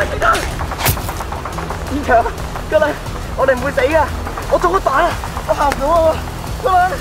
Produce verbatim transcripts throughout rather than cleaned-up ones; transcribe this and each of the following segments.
死得！堅強，嘉倫，我哋唔會死㗎，我中咗彈啊，我行唔到啊，嘉倫。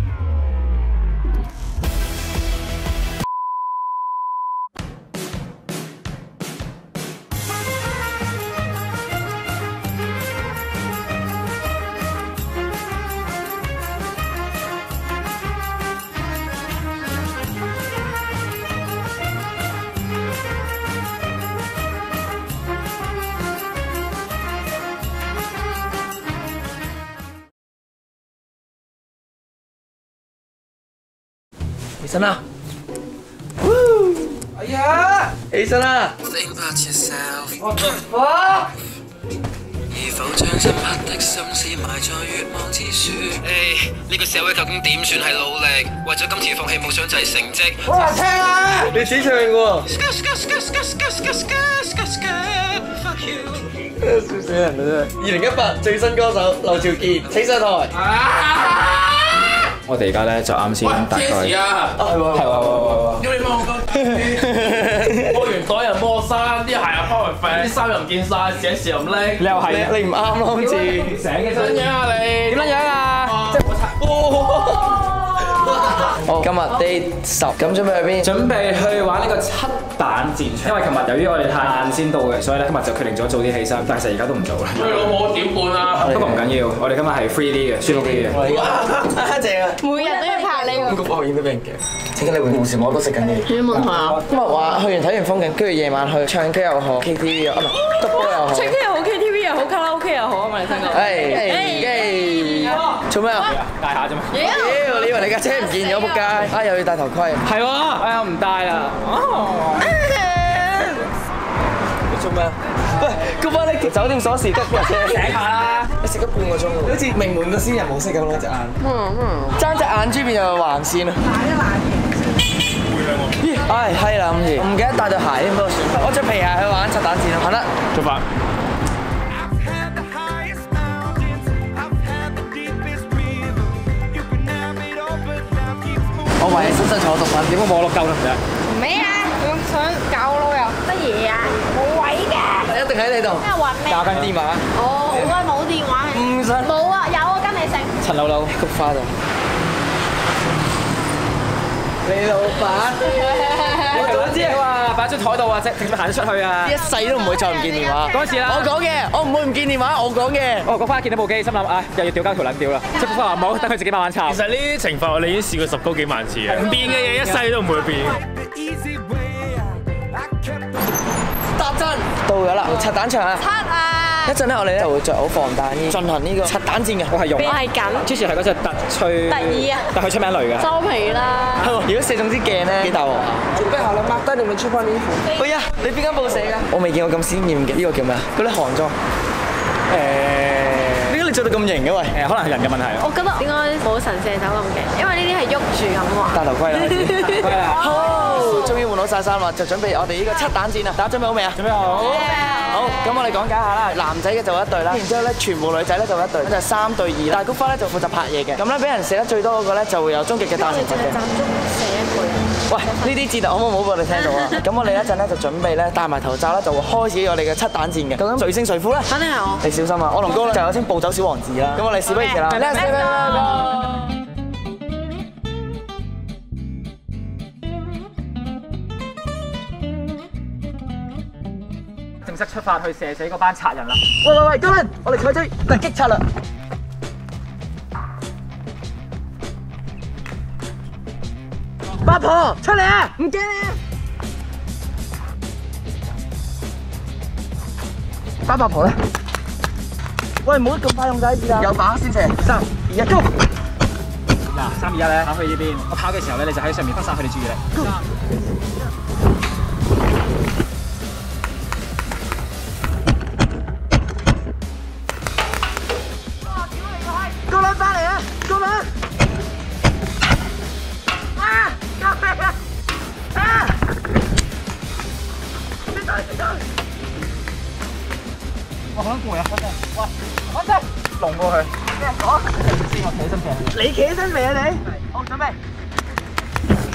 起身啦！哎呀，起身啦！ What the fuck？ 是否將深刻的心思埋在願望之處？誒，呢個社會究竟點算係努力？為咗今次放棄夢想就係成績。 好難聽啊！你自己唱嘅喎。笑死人啦真係！二零一八最新歌手劉兆傑請上台。 我哋而家咧就啱先大概，係喎係喎係喎， 要你望個摸完袋又摸衫，啲鞋又拋埋廢，啲衫又唔見晒，寫字又唔拎， 你又係你唔啱咯，好似醒嘅真樣啊你？ 點樣樣啊？即係我擦。 好，今日 day 十，咁準備去邊？ 準備去玩呢個七蛋戰場，因為琴日由於我哋太晏先到嘅，所以咧今日就決定咗早啲起身，但係其實而家都唔做啦。 喂老母點半啊？ 不過唔緊要，我哋今日係 free 啲嘅，舒服啲嘅。 哇，正啊！ 每日都要拍呢個。 個博影都俾人夾。點解你會無時無刻都食緊嘢？ 你問下。 今日話去完睇完風景，跟住夜晚去唱 K 又好 ，K T V 又啊唔係篤波又好。 唱 K 又好 ，K T V 又好，卡拉 OK 又好啊嘛！你聽過？ 係，做咩啊？ 戴下啫嘛。 妖，你以為你架車唔見咗仆街？啊，又要戴頭盔。 係喎，哎呀唔戴啦。 你做咩啊？喂，嗰班你酒店鎖匙得架車。 醒下啦！ 你食咗半個鐘喎，好似名門個仙人模式咁咯隻眼。嗯嗯。爭隻眼珠變咗橫線啊！咦，唉係啦，咁唔記得帶對鞋添，不過算。我着皮鞋去玩拆彈戰啦，行啦， 出發。 我為你身身坐毒品，點解冇落夠得唔得？ 咩啊？咁想搞咯又？乜嘢啊？冇位嘅。 一定喺你度。 咩揾咩？ 教緊電話。 哦，好啊，冇電話。 唔使。 冇啊，有啊，跟你食。 陳老老，菊花度。你老闆。 我早知啊，擺喺張台度啊，即係行咗出去啊。 一世都唔會再唔見電話。 嗰次啦。 我講嘅，我唔會唔見電話，我講嘅。 哦，嗰番見到部機，心諗啊，又要掉交條撚掉啦。即係嗰番話唔好，等佢自己慢慢抄。 其實呢啲情況我哋已經試過十高幾萬次嘅，唔變嘅嘢一世都唔會變。 搭真到咗啦，拆彈場啊！ 七啊！ 一陣咧，我哋咧就會着好防彈衣進行呢個拆彈戰嘅。我係用。 我係緊。 之前係嗰隻特吹。 特意啊！ 但佢出名雷㗎。 收皮啦！ 如果射中支鏡咧，幾大鑊啊！準備好啦，擘低你們出翻呢褲。哎呀，你邊間報社㗎？我未見過咁鮮豔嘅，呢個叫咩啊？嗰啲韓裝。誒，點解你着到咁型嘅喂？ 誒，可能係人嘅問題。 我覺得應該冇神射手咁勁，因為呢啲係喐住咁喎。 戴頭盔啦， 係啊。 好，終於換好晒衫啦，就準備我哋呢個七蛋戰啦！大家準備好未啊？準備好。好，咁我哋講解下啦。男仔嘅就一隊啦，然之後咧全部女仔咧就一隊，咁就三對二。大菊花咧就負責拍嘢嘅，咁咧俾人射得最多嗰個咧就會有終極嘅大懲罰嘅。 集中射一個人。 喂，呢啲戰略好唔好？我哋聽到啊！咁我哋一陣咧就準備咧戴埋頭罩啦，就會開始我哋嘅七蛋戰嘅。究竟誰勝誰負咧？ 肯定係我。 你小心啊！我龍哥咧就有稱暴走小王子啦。咁我哋事不宜遲啦。Let's go！ 正式出發去射死嗰班賊人啦！ 喂喂喂，嘉倫，我哋採取突擊策略。八婆出嚟啊！唔驚你啊！班八婆咧，喂，唔好咁快用仔字啊！有把握先射，三二一，Go！ 嗱，三二一咧，跑去呢邊。我跑嘅時候咧，你就喺上面分散佢哋注意力。 高倫翻嚟啊！高倫！啊！救命啊！啊！死咗死咗！我好攰啊！穩陣，喂，穩陣，龍過去。咩講？先我企起身射。你企起身未啊你？好，準備。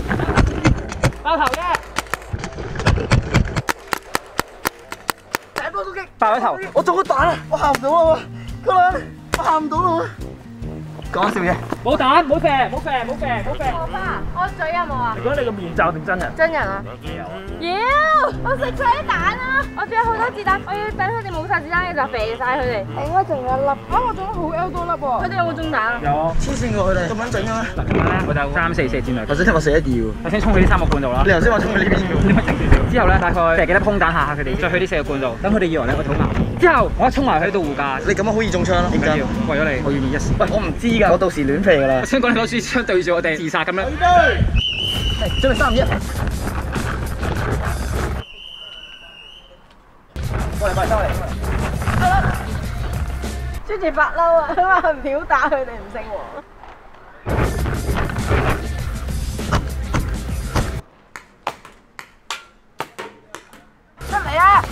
爆頭嘅。 波攻擊， 爆咗頭， 我中咗彈啊！我行唔到啦喎，嗰兩我行唔到啦喎。講笑啫， 冇彈，冇射，冇射，冇射，冇射。 我爸，我嘴有冇啊？ 如果你個面罩定真人？ 真人啊？妖！我食晒啲蛋啦，我仲有好多子彈，我要等佢哋冇晒子彈嘅就肥晒佢哋。應該仲有一粒，啊我中咗好 L 多粒喎。佢哋有冇中彈啊？ 有。 黐線喎佢哋，咁撚整嘅咩？ 嗱，今日咧我就三四射箭嚟。 頭先聽我射一二喎。 首先衝去啲三個罐度啦。 你頭先話衝去呢邊嘅喎。 點解整少少？之後咧大概射幾粒空彈嚇嚇佢哋，再去啲四個罐度，等佢哋以為咧我肚餓。之後我一衝埋去到護駕。 你咁樣好易中槍咯。 唔緊要，為咗你，我願意一試。 喂，我唔知㗎，我到時亂飛㗎啦。 我想講你攞住槍對住我哋自殺咁樣。 係，準備三二一。過嚟，過嚟，收嚟。 專住發嬲啊！佢話唔表打佢哋唔姓黃。出嚟啊！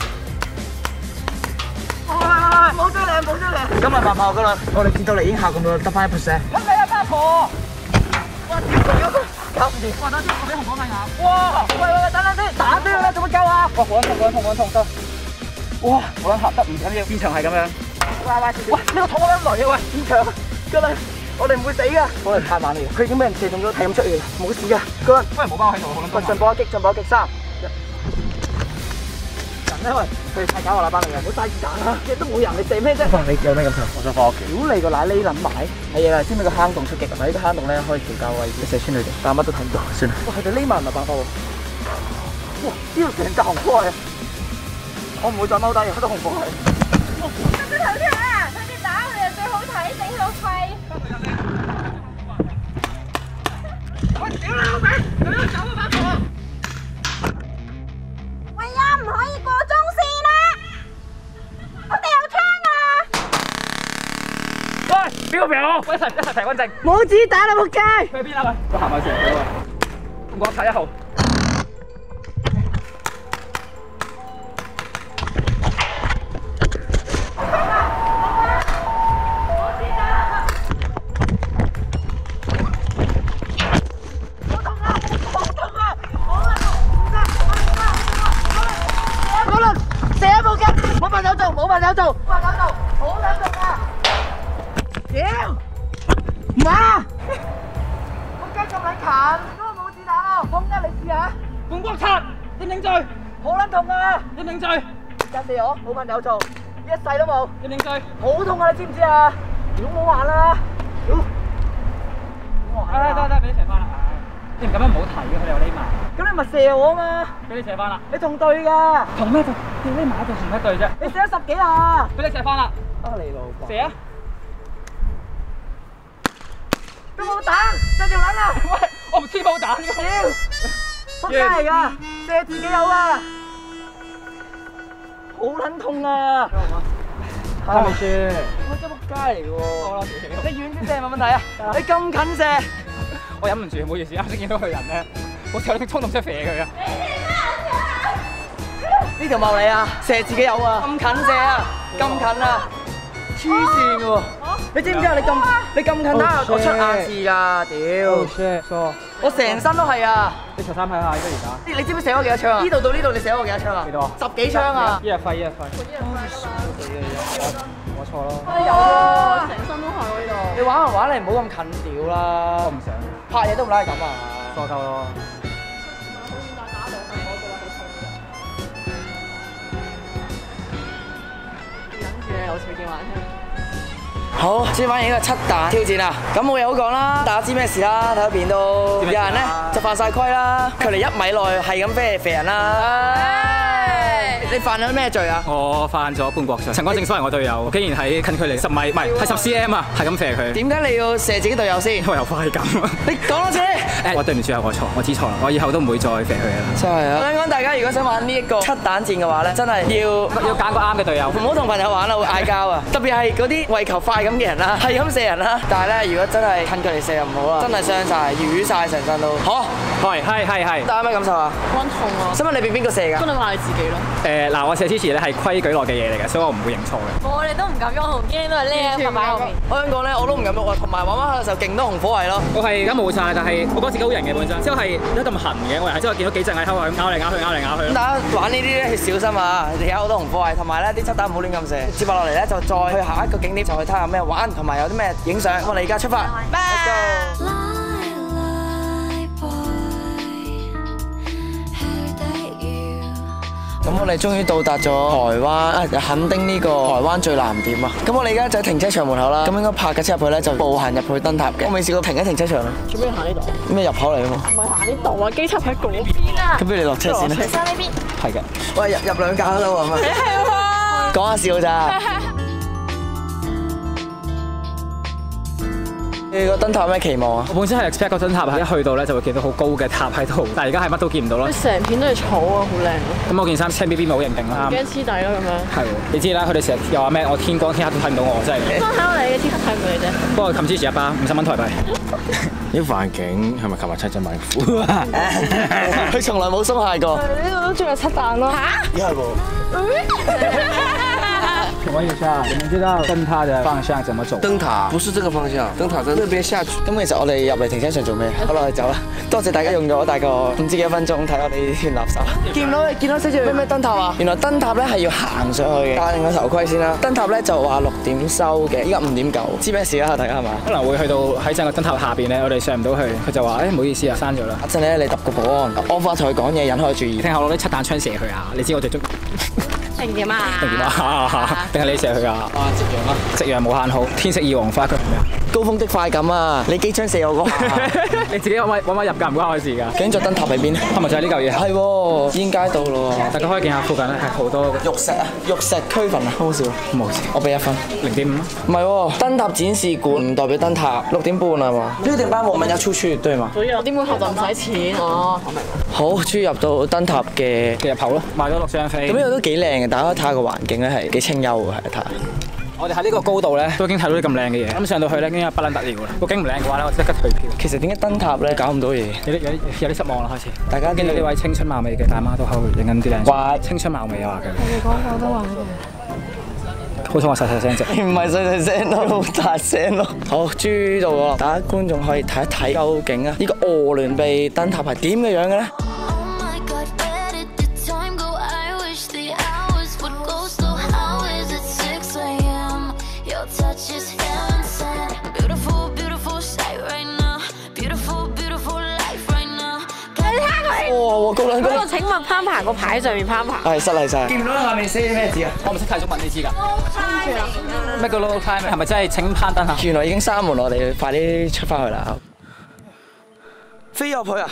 喂喂喂，冇追你，冇追你。 今日白炮㗎啦，我哋見到你已經下咁多，得翻一 percent。 咁你阿八婆？ 哇！屌佢，搞唔掂。 哇！等先，我俾紅火睇下。 哇！喂喂喂，等等先，打邊啦，做乜鳩啊？ 哇！好撚痛，好撚痛，好撚痛得。哇！好撚合得唔緊要，現場係咁樣。 喂喂，喂！呢個肚好撚雷啊！喂，現場㗎啦，我哋唔會死㗎。可能太猛嚟，佢已經俾人射中咗，係咁出嚟，冇事㗎。嗰陣， 喂，冇包喺度，好撚喂，進步一擊，進步一擊，三。因為佢哋太搞我啦，班女人，唔好嘥子彈啦，亦都冇人，你射咩啫？你有咩感受？我想翻屋企。屌你個奶呢撚埋！係啊，知唔知個坑洞出擊啊？喺個坑洞咧可以調校位置，射穿佢哋，但乜都睇唔到，算啦。哇，佢哋匿埋唔係辦法喎！哇，呢度成隻紅火嚟，我唔會再踎低，好多紅火嚟。 跟住頭先啊，佢哋打我哋最好睇，整到肺。 我屌你老味，佢都走啊，八婆！ 喂呀，唔可以過中線啦！我哋有槍啊！ 喂，邊個俾我？一齊一齊提穩陣。 冇子彈啦，仆街！ 去邊啊？喂，我行埋先。我睇一號。 冇朋友做，冇朋友做，冇朋友做，好兩動啊！屌，媽！我雞咁撚近，嗰個冇子彈咯，放一你試下。 半國賊，認唔認罪？ 好撚痛啊！ 認唔認罪？ 隔死我，冇朋友做，一世都冇。 認唔認罪？ 好痛啊！你知唔知啊？屌冇玩啦！屌， 得得得，俾你射翻啦！你唔咁樣唔好提嘅，佢哋又匿埋。 咁你咪射我啊嘛！ 俾你射翻啦！ 你同隊㗎？ 同咩隊？你匿埋一隊同一隊啫。 你射咗十幾下。 俾你射翻啦！ 啊你老闆！ 射啊！ 都冇彈，射條撚啊！ 喂，我唔知冇彈嘅。 屌，仆街嚟㗎，射自己有啊！好撚痛啊！係咪先？我真係仆街嚟嘅喎！你遠啲射冇問題啊！你咁近射， 我忍唔住，唔好意思，啱先見到佢人咧，我有啲衝動出射佢啊！ 呢條茂利啊，射自己有啊！咁近射啊，咁近啊！黐線嘅喎！你知唔知啊？你咁你咁近啦，我出亞視㗎，屌！我成身都係啊！ 你除衫睇下，而家而家。 你知唔知射咗幾多槍啊？呢度到呢度，你射咗我幾多槍啊？ 幾多？ 十幾槍啊！ 一日廢，一日廢。我錯咯。 哇！成身都係喎呢度。 你玩唔玩？你唔好咁近屌啦！ 我唔想。 拍嘢都唔拉係咁啊！ 疏鳩咯。 有隨機玩聽。 好，先玩完呢個七彈挑戰啊！咁冇嘢好講啦，大家知咩事啦？睇到片都有人咧就犯晒規啦，距離一米內係咁飛嚟飛人啦。你犯咗咩罪啊？ 我犯咗叛國罪。陳光正所謂我隊友，竟然喺近距離十米，唔係係十 cm 啊，係咁射佢。 點解你要射自己隊友先？ 因為有快感。 你講多次。 誒，我對唔住啊，我錯，我知錯啦，我以後都唔會再射佢啦。 真係啊！我想講大家如果想玩呢一個七彈戰嘅話咧，真係要要揀個啱嘅隊友， 唔好同朋友玩啦，會嗌交啊！特別係嗰啲為求快咁嘅人啦，係咁射人啦。但係咧，如果真係近距離射就唔好啦，真係傷晒、瘀晒成身都。好， 係係係係。 大家咩感受啊？ 溫痛啊！ 想問你俾邊個射㗎？ 咁你話你自己咯。 誒， 誒嗱，我寫之前咧係規矩內嘅嘢嚟嘅，所以我唔會認錯嘅。 我哋都唔敢喐，同堅都係匿喺個擺後面。 我想講咧，我都唔敢喐啊，同埋玩玩下嘅時候勁多紅火位咯。 我係而家冇晒，但係我覺得自己好型嘅本身，之後係一咁痕嘅，我係之後見到幾隻蟻喺度咬嚟咬去咬嚟咬去。 大家玩呢啲咧要小心啊！而家好多紅火位，同埋咧啲漆彈唔好亂咁射。接落嚟咧就再去下一個景點，就去睇下有咩玩，同埋有啲咩影相。我哋而家出發 ，Let's go！咁我哋終於到達咗台灣啊墾丁呢個台灣最南點啊！咁我哋而家就喺停車場門口啦。咁應該泊架車入去咧，就步行入去燈塔嘅。我未試過停喺停車場咯。做咩行呢度？咩入口嚟啊嘛？ 唔係行呢度啊，機插喺嗰邊啊。 咁不如你落車先啦。 山呢邊。 係嘅。喂，入入兩架都得喎，係咪？係喎。講下笑咋？你個燈塔有咩期望啊？ 我本身係 expect 個燈塔係一去到咧就會見到好高嘅塔喺度，但係而家係乜都見唔到咯。 成片都係草啊，好靚。 咁我件衫青 B B 咪好型定啦。 驚黐底咯咁樣。 係，你知啦，佢哋成日又話咩？我天光天黑都睇唔到我，真係。 光睇我哋嘅天黑睇唔到你啫。不過冚支持一包五十蚊台幣。 呢副眼鏡係咪琴日七仔買副啊？ 佢從來冇鬆懈過。 呢度都仲有七彈咯。嚇？ 咦係喎。 請問一下，你們知道燈塔的方向怎麼走？ 燈塔不是這個方向，燈塔在那邊下去。 咁其實我哋入嚟停車場做咩？好啦，我哋走啦。多謝大家用咗大概唔知幾多分鐘睇我哋呢團垃圾。見到見到寫住咩咩燈塔啊？原來燈塔咧係要行上去嘅。戴定個頭盔先啦。燈塔咧就話六點收嘅，依家五點九。知咩事啊？大家係嘛？ 可能會去到喺正個燈塔下邊咧，我哋上唔到去。佢就話：誒唔好意思啊，閂咗啦。 一陣咧，你揼個保安，安法同佢講嘢，引開注意。 聽下攞啲七彈槍射佢啊！你知我最中。 定點啊？ 定點啊？定係你射佢啊？啊！夕陽啊！夕陽無限好，天色已黃花，佢係咩啊？ 高峰的快感啊！你機槍射我嗰下， 你自己揾揾揾入㗎，唔關我事㗎。 究竟座燈塔喺邊？ 係咪就係呢嚿嘢？ 係喎，煙街道咯。 大家可以見下附近咧係好多玉石啊，玉石區分啊，好好笑。 冇事， 我俾一分， 零點五。 唔係喎，燈塔展示館唔代表燈塔，六點半啊嘛。六點半我們要出去，對嘛？ 六點半後就唔使錢哦。 好，終於入到燈塔嘅嘅入口咯，買咗六張飛。 咁呢度都幾靚嘅，大家睇下個環境咧係幾清幽嘅，係睇下。 我哋喺呢個高度咧，都已經睇到啲咁靚嘅嘢。咁上到去咧，已經不撚得了啦。個景唔靚嘅話咧，我即刻退票。其實點解燈塔咧搞唔到嘢？有啲有啲有啲失望啦，開始。大家見到呢位青春貌美嘅大媽都喺度影緊啲靚相。哇！青春貌美啊，佢。 你講廣東話嘅。 好彩我細細聲啫。 唔係細細聲咯，好大聲咯。好，終於到喎，大家觀眾可以睇一睇究竟啊，呢個鵝鑾鼻燈塔係點嘅樣嘅咧？哇！高兩高。 嗰個請問攀爬個牌上面攀爬。 係失禮晒。見唔到下面寫咩字啊？ 我唔識睇中文，你知㗎？咩叫 low climb？係咪真係請攀登啊？ 原來已經閂門，我哋快啲出翻去啦。飛入去啊！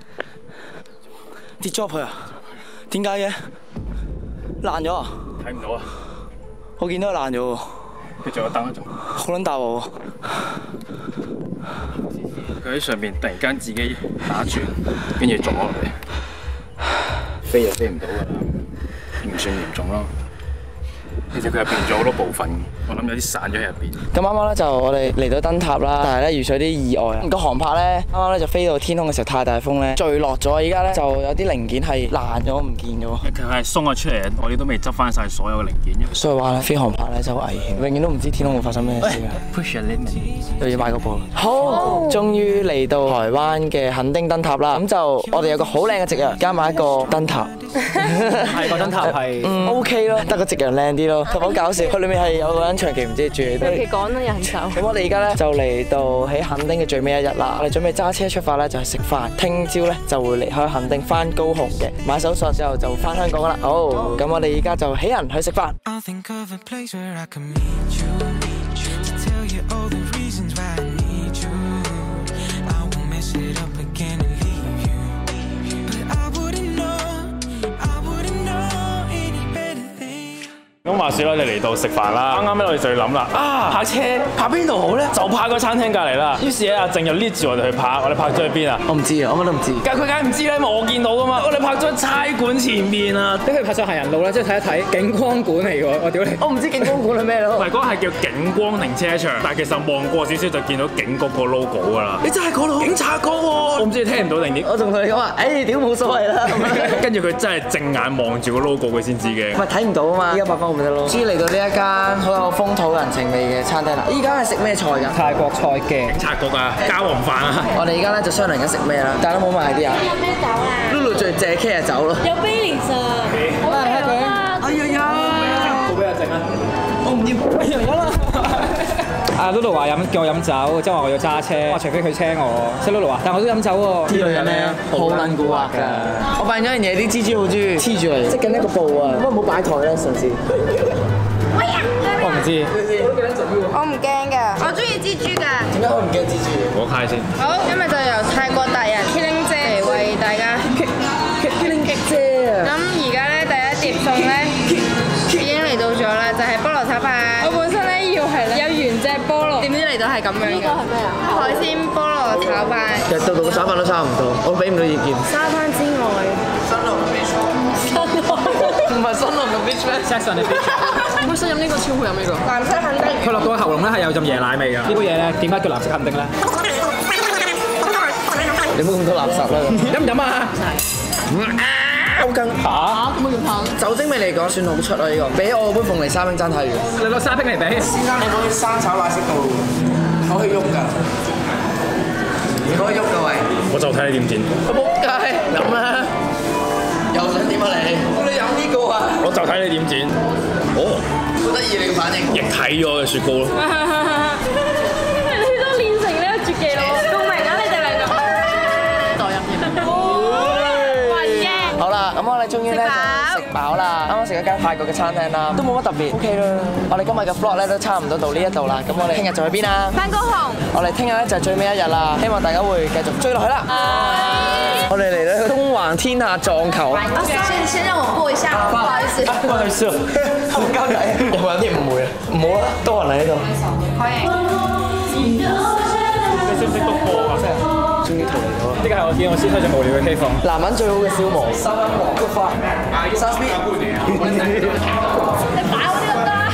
跌咗入去啊！點解嘅？爛咗啊！ 睇唔到啊！ 我見到佢爛咗喎。 佢仲有燈仲。 好撚大喎！ 佢喺上面突然間自己打轉，跟住撞落嚟，飛又飛唔到㗎啦，唔算嚴重咯。其實佢入邊仲有好多部分，我諗有啲散咗喺入邊。 咁啱啱咧就我哋嚟到燈塔啦，但係咧遇上啲意外啊！個航拍咧啱啱咧就飛到天空嘅時候太大風咧墜落咗，而家咧就有啲零件係爛咗唔見咗。 佢係鬆咗出嚟，我哋都未執翻晒所有嘅零件。 所以話咧飛航拍咧就好危險，永遠都唔知天空會發生咩事㗎。 Push a limit， 又要買個波。好，終於嚟到台灣嘅墾丁燈塔啦。咁就我哋有個好靚嘅夕陽，加埋一個燈塔。 係個燈塔係嗯 OK 咯，得個夕陽靚啲咯。同埋好搞笑，佢裏面係有個人長期唔知住喺度。 長期趕啦人手。 咁我哋而家咧就嚟到喺墾丁嘅最尾一日啦，我哋準備揸車出發咧就係食飯，聽朝咧就會離開墾丁翻高雄嘅，買手信之後就翻香港噶啦。好，咁我哋而家就起人去食飯。 咁話説啦，我哋嚟到食飯啦，啱啱咧我哋就要諗啦，啊泊車泊邊度好咧？就泊個餐廳隔離啦。於是咧阿靜就 lead 住我哋去泊，我哋泊咗去邊啊？ 我唔知啊，我乜都唔知。 但係佢梗係唔知咧，因為我見到噶嘛。我哋泊咗喺差館前面啊， 俾佢泊上行人路啦，即係睇一睇景光館嚟喎。我屌你！ 我唔知景光館係咩咯。 唔係嗰個係叫景光停車場，但係其實望過少少就見到警局個 logo 㗎啦。你真係嗰度警察局喎！我唔知你聽唔到定點。 我仲同你講話，誒屌冇所謂啦。 跟住佢真係正眼望住個 logo 佢先知嘅。 唔係睇唔到啊嘛，依家拍翻咪得咯。終於嚟到呢一間好有風土人情味嘅餐廳啦。依間係食咩菜㗎？ 泰國菜嘅警察局啊，家皇飯啊。 我哋而家咧就商量緊食咩啦，但係都冇埋啲啊。 有咩酒啊？ Lulu 最借 K 就走咯。 有 Baileys啊！好啊，睇佢。 哎呀呀！ 好俾阿靜啊！ 我唔要，哎呀有啦。 阿 Lulu 話飲叫我飲酒，即係話我要揸車，我除非佢車我。所以 Lulu 話，但我都飲酒喎。 啲女人咧好撚蠱惑㗎。我發現咗樣嘢，啲蜘蛛好中意黐住嚟，織緊一個布啊。可唔可以唔好擺台咧？上次。 我唔知。 我唔驚㗎，我中意蜘蛛㗎。 點解我唔驚蜘蛛？ 我開先。 好，今日就由泰國達人 Killing 姐嚟為大家 Killing 姐啊！ 咁而家咧第一碟餸咧已經嚟到咗啦，就係菠蘿炒飯。我本身咧要係有原隻菠蘿，點知嚟到係咁樣嘅。呢個係咩啊？海鮮菠蘿炒飯。 其實度度個炒飯都差唔多，我俾唔到意見。 沙灘之外， 新郎嘅 beach，唔係新郎嘅 beach 咩 Sex on the beach。 我想飲呢個超好飲呢個。藍色肯定。 佢落到喉嚨咧係有陣椰奶味㗎。呢杯嘢咧點解叫藍色肯定咧？ 你冇咁多垃圾啦！ 飲唔飲啊？ 歐根嚇， 冇咁棒。 酒精味嚟講算好出啦，呢個比我杯鳳梨沙冰爭太遠。 你攞沙冰嚟比。 先生，你嗰啲生炒奶色度可以喐㗎，你可以喐㗎喂。 我就睇你點剪。 仆街，飲啦！又想點啊你？你飲呢個啊？ 我就睇你點剪。哦， 好得意你個反應。 液體咗嘅雪糕咯。 你都練成呢個絕技咯！共鳴啊！你哋兩個。代入添。暈嘅。 好啦，咁我哋終於咧就食飽啦。啱啱食咗間泰國嘅餐廳啦，都冇乜特別 ，OK 啦。我哋今日嘅 vlog 咧都差唔多到呢一度啦。咁我哋聽日就去邊啊？ 翻高雄。 我哋聽日咧就係最尾一日啦，希望大家會繼續追落去啦。我哋嚟到東橫天下撞球。 先先讓我過一下，不好意思。 不好意思，好交仔，有冇有啲誤會啊？唔好啦，多人嚟呢度。 可以。 你識唔識篤波啊？ 終於逃離咗。 呢個係我見我先推最無聊嘅 K 房。 男人最好嘅消磨，收音黃菊花，收 speed。 你擺我呢個單。